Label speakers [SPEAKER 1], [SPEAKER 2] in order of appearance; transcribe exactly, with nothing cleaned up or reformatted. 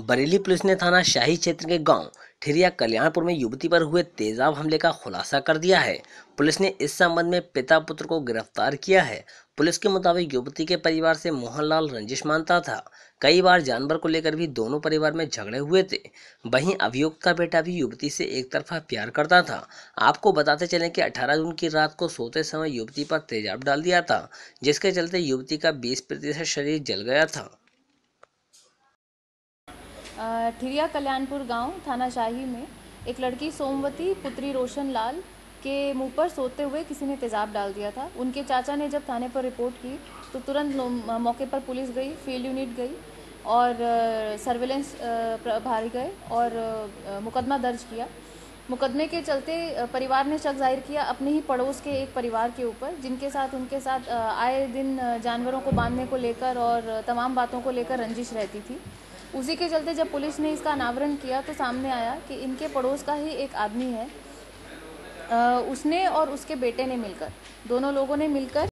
[SPEAKER 1] Bareilly police ने थाना शाही क्षेत्र के गांव ठिरिया कल्याणपुर में युवती पर हुए तेजाब हमले का खुलासा कर दिया है। पुलिस ने इस संबंध में पिता पुत्र को गिरफ्तार किया है। पुलिस के मुताबिक युवती के परिवार से मोहनलाल रंजिश मानता था। कई बार जानवर को लेकर भी दोनों परिवार में झगड़े हुए थे। वहीं अभियुक्त का बेटा भी युवती से एक तरफा प्यार करता था। आपको बताते चलें कि अठारह जून की रात को सोते समय युवती पर तेजाब डाल दिया था, जिसके चलते युवती का बीस प्रतिशत शरीर जल गया था।
[SPEAKER 2] ठिरिया कल्याणपुर गांव थाना शाही में एक लड़की सोमवती पुत्री रोशन लाल के मुंह पर सोते हुए किसी ने तेज़ाब डाल दिया था। उनके चाचा ने जब थाने पर रिपोर्ट की तो तुरंत मौके पर पुलिस गई, फील्ड यूनिट गई और सर्वेलेंस प्रभारी गए और मुकदमा दर्ज किया। मुकदमे के चलते परिवार ने शक जाहिर किया अपने ही पड़ोस के एक परिवार के ऊपर, जिनके साथ उनके साथ आए दिन जानवरों को बांधने को लेकर और तमाम बातों को लेकर रंजिश रहती थी। उसी के चलते जब पुलिस ने इसका अनावरण किया तो सामने आया कि इनके पड़ोस का ही एक आदमी है, उसने और उसके बेटे ने मिलकर दोनों लोगों ने मिलकर